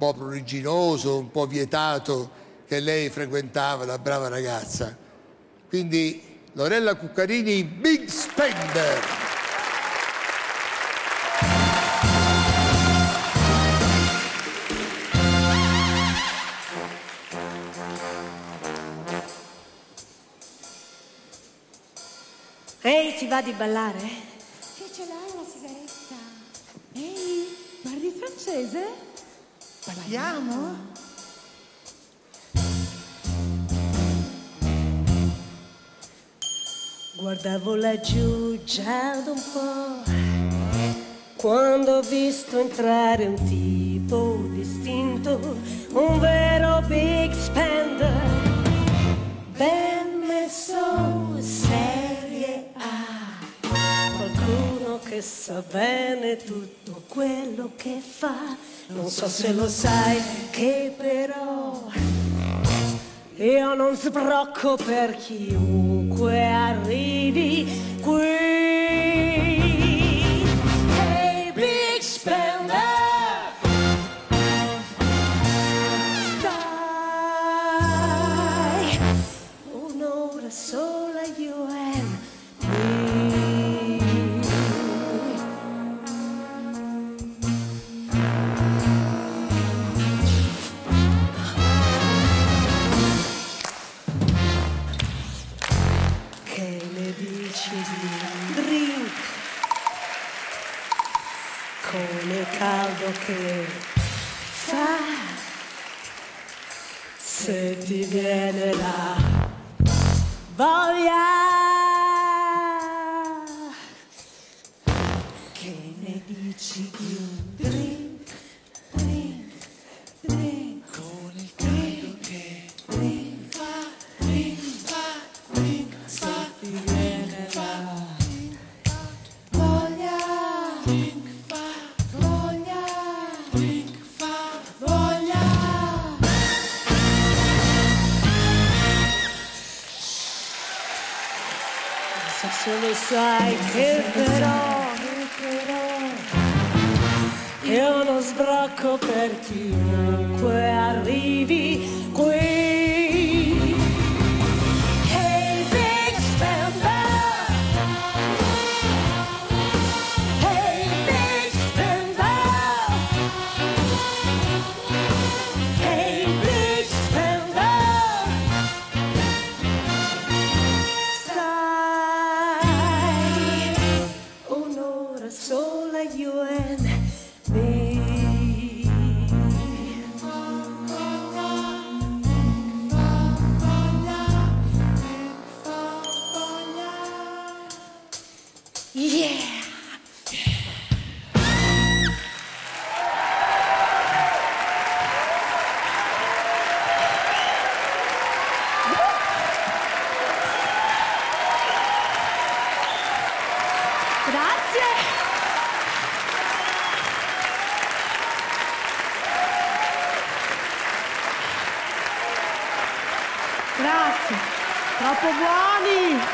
po' pruriginoso, un po' vietato che lei frequentava da brava ragazza. Quindi Lorella Cuccarini, Big Spender. Ehi, ti va di ballare? Che ce l'hai la sigaretta? Ehi, parli francese? Parliamo? Guardavo laggiù già da un po', quando ho visto entrare un tipo distinto, un vero big spender, ben messo, serie A, qualcuno che sa bene tutto quello che fa. Non so se lo sai che però io non sbrocco per chiunque arrivi qui. Hey, big spender, stai un'ora sola you and me. Che ne dici di un drink con il caldo che fa, se ti viene la voglia? Che ne dici di un drink, drink, drink con il caldo che fa, se ti viene la voglia, voglia, voglia. So se lo sai che però io non sbrocco per chiunque arrivi qui. Hey, big spender, hey, big spender, hey, big spender, stai un'ora sola you and me. Yeah. Grazie. Grazie. Troppo buoni.